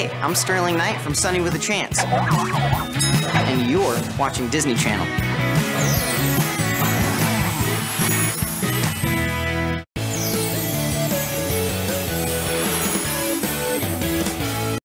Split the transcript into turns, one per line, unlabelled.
Hey, I'm Sterling Knight from Sonny with a Chance. And you're watching Disney Channel.